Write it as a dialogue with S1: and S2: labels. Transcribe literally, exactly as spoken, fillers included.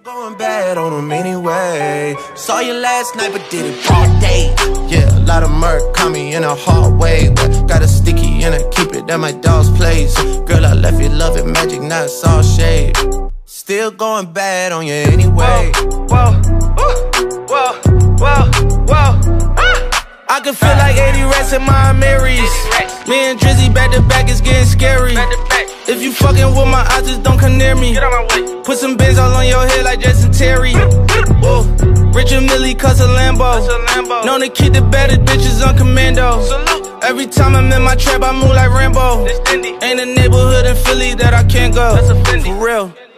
S1: Going bad on them anyway. Saw you last night but did it all day. Yeah, a lot of murk caught me in a hard way, but got a sticky and I keep it at my dog's place. Girl, I left you love it magic, not it's all shade. Still going bad on you anyway.
S2: Whoa, whoa, whoa, whoa, whoa, ah. I can feel like eighty rats in my Marys. Me and Drizzy back to back is getting scary. If you fucking with my eyes, just don't come near me. Put some bins all on your head like Jason Terry. Whoa. Richard Millie cuss a Lambo. Known to keep the baddest bitches on commando. Every time I'm in my trap, I move like Rambo. Ain't a neighborhood in Philly that I can't go. For real.